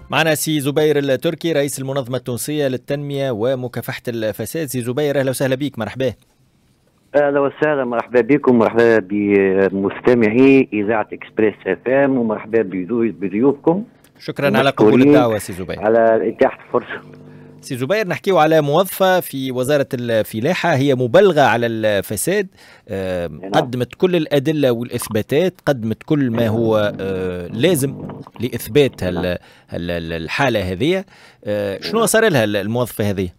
معنا سي زبير التركي رئيس المنظمة التونسية للتنمية ومكافحة الفساد. سي زبير أهلا وسهلا بك، مرحبا. اهلا وسهلا، مرحبا بكم، مرحبا بمستمعي اذاعه اكسبريس اف ام، ومرحبا بضيوفكم. شكرا على قبول الدعوة سي زبير، على اتاحه الفرصه. سي زبير، نحكيو على موظفة في وزارة الفلاحة هي مبلغة على الفساد، قدمت كل الأدلة والإثباتات، قدمت كل ما هو لازم لإثبات الحالة هذه. شنو صار لها الموظفة هذه؟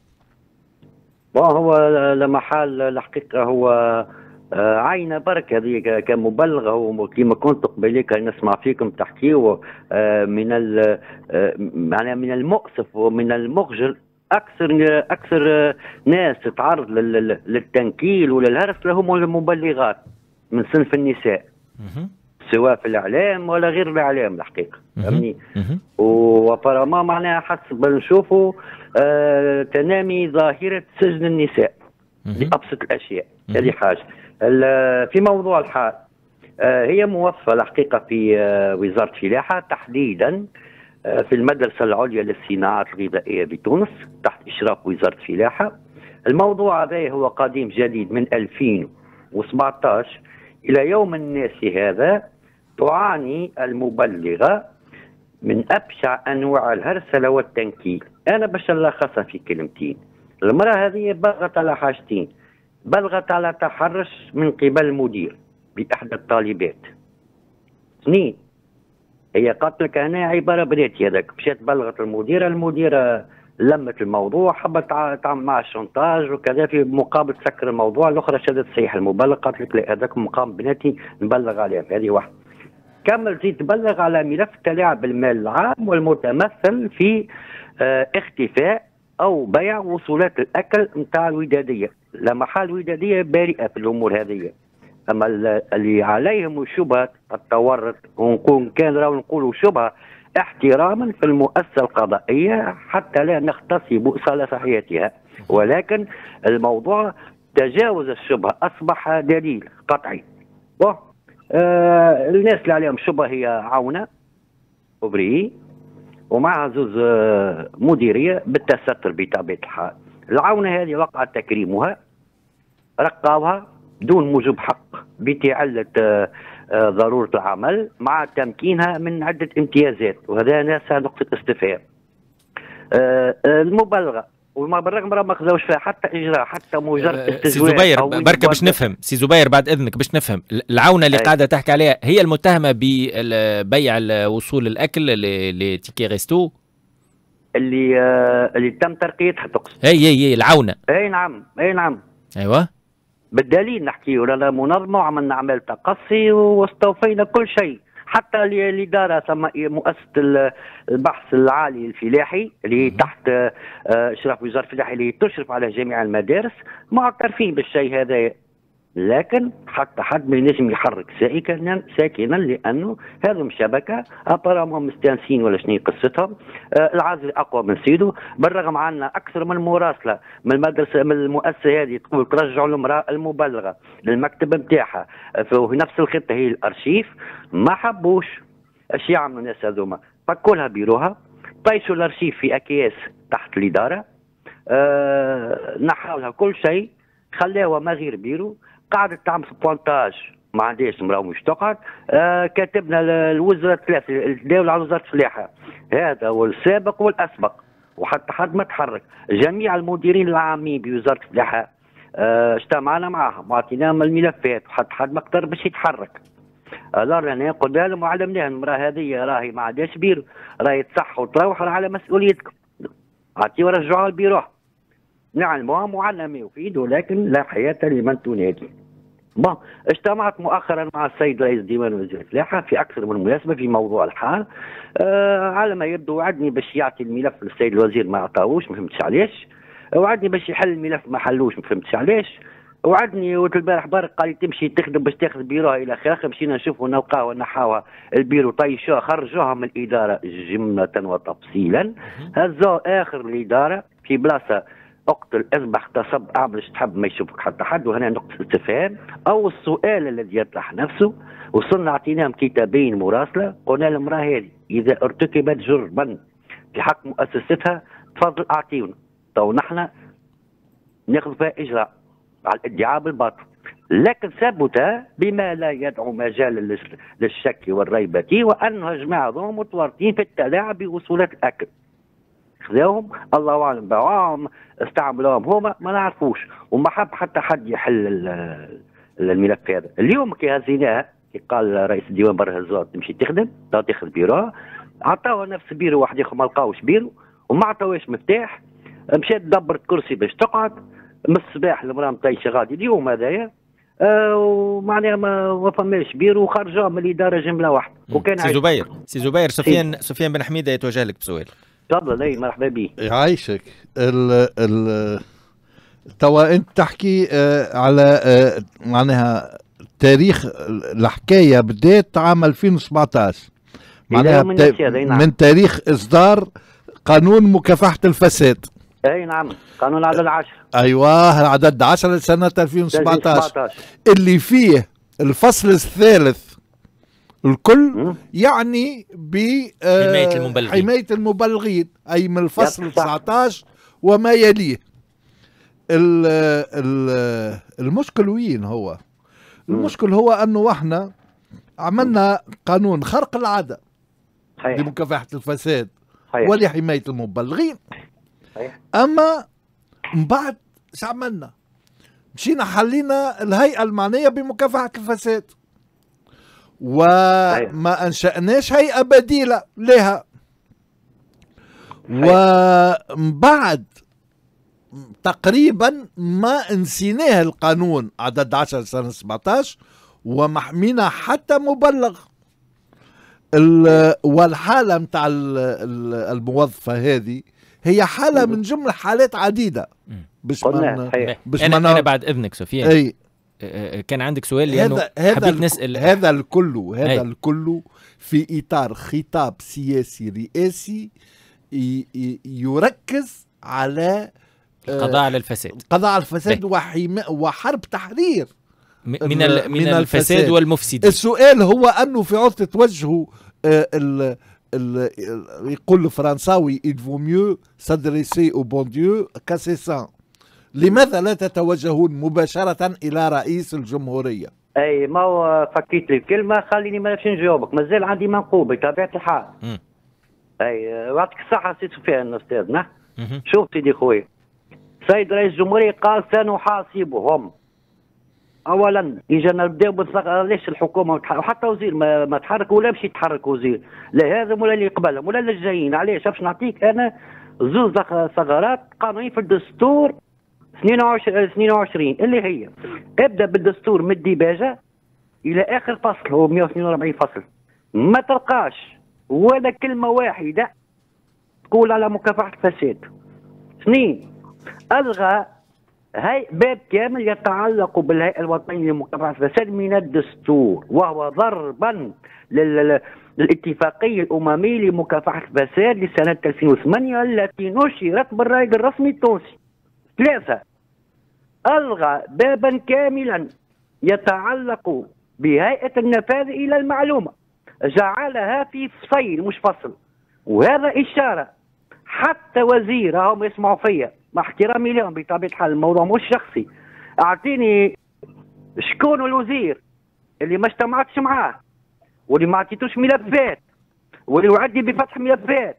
هو لما حال الحقيقه هو عاينه برك هذه كمبلغه، وكما كنت قبيلك نسمع فيكم تحكيوا من معناها من المؤسف ومن المخجل اكثر ناس تتعرض للتنكيل وللهرس لهم المبلغات من صنف النساء، سواء في الاعلام ولا غير الاعلام الحقيقه، فهمني. وابارما معناها حسب نشوفوا تنامي ظاهره سجن النساء لابسط الاشياء. هذه حاجه. في موضوع الحال، هي موظفه الحقيقه في وزاره الفلاحه، تحديدا في المدرسه العليا للصناعات الغذائيه بتونس تحت اشراف وزاره الفلاحه. الموضوع هذا هو قديم جديد من 2017 الى يوم الناس هذا. تعاني المبلغه من ابشع انواع الهرسله والتنكيل. انا باش نلخصها في كلمتين. المراه هذه بلغت على حاجتين: بلغت على تحرش من قبل المدير باحدى الطالبات. اثنين، هي قالت لك انا عباره بناتي هذاك، مشات بلغت المديره لمت الموضوع، حبت تعمل معها شونتاج وكذا، في مقابل تسكر الموضوع. الاخرى شدت صحيح المبلغ، قالت لك لا هذاك مقام بناتي نبلغ عليه. هذه واحده. كمل زيد تبلغ على ملف تلاعب بالمال العام والمتمثل في اختفاء او بيع وصولات الاكل نتاع الوداديه. لا محال الوداديه بريئه في الامور هذه، اما اللي عليهم الشبهه التورط، ونكون كان راهو نقولوا شبهه احتراما في المؤسسه القضائيه حتى لا نغتصب صلاحياتها، ولكن الموضوع تجاوز الشبهه، اصبح دليل قطعي. الناس اللي عليهم شبهه هي عونه وبري ومعها زوز مديريه بالتستر بطبيعه الحال. العونه هذه وقع تكريمها، رقاوها دون موجب حق بتعلة ضروره العمل مع تمكينها من عده امتيازات، وهذا ناسها نقطه استفهام. المبالغه وما بالرغم ما خذوش فيها حتى اجراء، حتى مجرد استجواب. سي زبير بركه باش نفهم، سي زبير بعد اذنك باش نفهم، العونه اللي قاعده تحكي عليها هي المتهمه ببيع وصول الاكل لتيكي ريستو اللي تم ترقيتها تقصد؟ هي العونه. اي نعم. ايوه بالدليل نحكي لنا منظمه وعملنا اعمال تقصي واستوفينا كل شيء، حتى الاداره ثم مؤسسه البحث العالي الفلاحي اللي تحت اشراف وزاره الفلاحه اللي تشرف على جميع المدارس معترفين بالشيء هذا، لكن حتى حد ما ينجم يحرك ساكنا لانه هذم شبكه ابرامهم مستانسين ولا شنو قصتهم. العازل اقوى من سيده، بالرغم عنا اكثر من مراسله من المدرسه من المؤسسه هذه تقول ترجعوا المراه المبلغه للمكتب نتاعها في نفس الخطه هي الارشيف. ما حبوش. اش يعملوا الناس هذوما؟ فكوا لها بيروها، طيشوا الارشيف في اكياس تحت الاداره، نحاولها كل شيء، خلاوها ما غير بيرو، قعدت تعمل بونتاج ما عندهاش مراه مش تقعد. كاتبنا الوزراء الثلاثه الدوله على وزاره الفلاحه، هذا هو السابق والاسبق، وحتى حد ما تحرك. جميع المديرين العامين بوزاره الفلاحه اجتمعنا معهم واعطيناهم الملفات، وحتى حد ما قدر باش يتحرك. رانا قلنا لهم وعلمناهم المراه هذه راهي ما عندهاش بيرو، راهي تصح وتروح على مسؤوليتكم، عطيوا رجعوها لبيروها. نعلموها معلمه وفيد، ولكن لا حياه لمن تنادي. اجتمعت مؤخرا مع السيد رئيس ديوان وزير الفلاحه في اكثر من مناسبه في موضوع الحال. على ما يبدو وعدني باش يعطي الملف للسيد الوزير، ما عطاوش، ما فهمتش علاش. وعدني باش يحل الملف، ما حلوش، ما فهمتش علاش. وعدني البارح برك قال لي تمشي تخدم باش تاخذ بيروها الى اخره. مشينا نشوفوا نلقاوها نحاوها البيرو، طيشوها خرجوها من الاداره جمله وتفصيلا، هزوا اخر الاداره في بلاصه اقتل اذبح اغتصب اعمل ايش تحب ما يشوفك حتى حد. وهنا نقطه استفهام او السؤال الذي يطرح نفسه. وصلنا اعطيناهم كتابين مراسله، قلنا للمراه هذه اذا ارتكبت جرما في حق مؤسستها تفضل اعطيونا، تو نحن ناخذ فيها اجراء على الادعاء بالباطل، لكن ثبت بما لا يدعو مجال للشك والريبة وانها جماعه ذوم متورطين في التلاعب بوصولات الاكل. خذاهم الله اعلم باعهم استعملوهم هما ما نعرفوش، وما حب حتى حد يحل الملف هذا. اليوم كي هزيناها كي قال رئيس الديوان برهزات تمشي تخدم تاخذ بيرو، عطاوها نفس بيرو واحد اخر ما لقاوش بيرو وما عطاوهاش مفتاح، مشات دبرت كرسي باش تقعد من الصباح المراه مطيشه غادي اليوم هذايا ومعناها ما فماش بيرو وخرجوا من الاداره جمله واحده. وكان سي زبير سفيان بن حميده يتوجه لك بسؤال. تفضل. اي مرحبا بك. يعيشك. توا انت تحكي على معناها تاريخ الحكايه بدات عام 2017 معناها من تاريخ اصدار قانون مكافحه الفساد. اي نعم، قانون العدد 10. ايوه العدد 10 سنه 2017 اللي فيه الفصل الثالث الكل يعني حماية المبلغين أي من الفصل 19 وما يليه. المشكل وين هو؟ المشكل هو أنه احنا عملنا قانون خرق العادة لمكافحة الفساد ولحماية المبلغين. أما من بعد ايش عملنا؟ مشينا حلينا الهيئة المعنية بمكافحة الفساد وما أنشأناش هيئة بديلة لها. ومن بعد تقريبا ما نسيناه القانون عدد 10 سنة 17 ومحمينا حتى مبلغ. والحالة متاع الموظفة هذه هي حالة من جملة حالات عديدة. أنا بعد إذنك سفيان كان عندك سؤال لأنه حبيت نسأل. هذا الكل في إطار خطاب سياسي رئاسي يركز على القضاء على الفساد وحرب تحرير من الفساد والمفسدين. السؤال هو أنه في عرض توجهوا يقول الفرنساوي il vaut mieux s'adresser au bon Dieu qu'à ses saints. لماذا لا تتوجهون مباشرة إلى رئيس الجمهورية؟ أي ما هو فكيت لي الكلمة خليني ما نمشي نجاوبك، مازال عندي منقوب بطبيعة الحال. أي يعطيك الصحة سي سفيان أستاذنا. شوف سيدي خويا، سيد رئيس الجمهورية قال سنحاسبهم. أولا إجانا نبداو ليش الحكومة وحتى وزير ما تحرك ولا باش يتحرك وزير، لا هذا ولا اللي قبلهم ولا اللي جايين. علاش؟ باش نعطيك أنا زوز ثغرات قانونية في الدستور 22 اللي هي ابدا بالدستور من الديباجه الى اخر فصل هو 142 فصل، ما تلقاش ولا كلمه واحده تقول على مكافحه الفساد. اثنين، الغى باب كامل يتعلق بالهيئه الوطنيه لمكافحه الفساد من الدستور، وهو ضربا للاتفاقيه الامميه لمكافحه الفساد لسنه 2008 التي نشرت بالرائد الرسمي التونسي. ثلاثة، ألغى بابا كاملا يتعلق بهيئة النفاذ إلى المعلومة، جعلها في فصيل مش فصل، وهذا إشارة حتى وزير هم يسمعوا فيا مع احترامي لهم بطبيعة الحال الموضوع مش شخصي. أعطيني شكون الوزير اللي ما اجتمعتش معاه واللي ما عطيتوش ملفات واللي وعدني بفتح ملفات،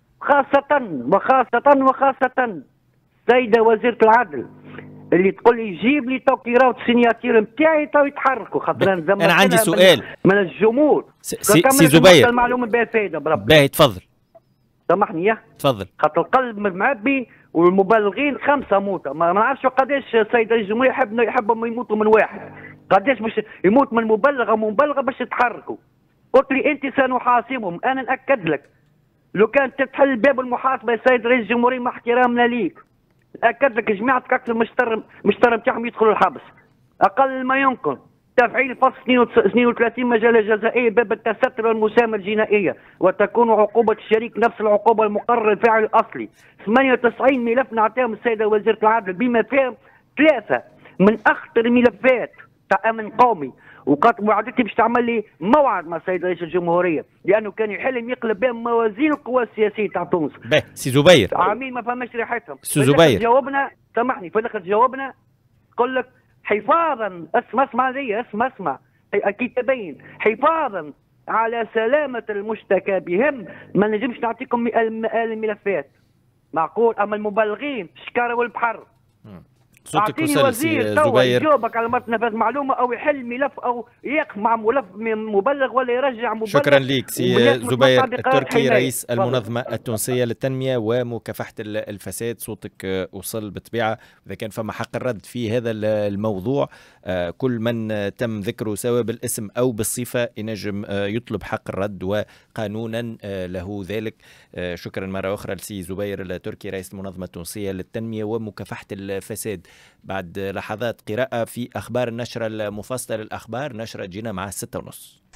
وخاصة سيدة وزيرة العدل اللي تقول لي جيب لي توكي راوت السينياتير نتاعي تو يتحركوا. خاطر انا عندي سؤال من الجمهور سي زبير المعلومه بها فايده بربي. باهي تفضل. سامحني يا تفضل. خاطر القلب معبي والمبلغين 5 موتى، ما نعرفش قداش السيد رئيس الجمهوريه يحبهم يموتوا من واحد، قداش باش يموت من مبلغ ومبلغه باش يتحركوا. قلت لي انت سنحاسبهم، انا ناكد لك لو كانت تحل باب المحاسبه يا سيد رئيس الجمهوريه مع احترامنا ليك أكد لك جماعتك أكثر المشترى نتاعهم يدخلوا الحبس. أقل ما يمكن تفعيل فصل 32 مجال جزائية باب التستر والمساهمة الجنائية، وتكون عقوبة الشريك نفس العقوبة المقررة للفاعل الأصلي. 98 ملف نعطيهم السيدة وزيرة العدل بما فيهم 3 من أخطر الملفات تاع أمن قومي وعدتي باش تعمل لي موعد مع السيد رئيس الجمهوريه، لانه كان يحلم يقلب بين موازين القوى السياسيه تاع تونس. باهي سي زبير، عامين ما فماش ريحتهم. سي زبير جاوبنا، سامحني، في الاخر جاوبنا تقول لك حفاظا، اسمع لي، اسمع اكيد تبين، حفاظا على سلامه المشتكى بهم ما نجمش نعطيكم الملفات. معقول؟ اما المبلغين شكاره والبحر. صوتك وصل سي زبير. يجاوبك على مرت نفذ معلومه او يحل ملف او يقف مع ملف مبلغ ولا يرجع مبلغ. شكرا لك سي زبير التركي رئيس المنظمه التونسيه للتنميه ومكافحه الفساد. صوتك وصل بالطبيعه. اذا كان فما حق الرد في هذا الموضوع، كل من تم ذكره سواء بالاسم او بالصفه ينجم يطلب حق الرد وقانونا له ذلك. شكرا مره اخرى لسي زبير التركي رئيس المنظمه التونسيه للتنميه ومكافحه الفساد. بعد لحظات قراءة في أخبار النشرة المفصلة للأخبار، نشرة جينا مع 6:30.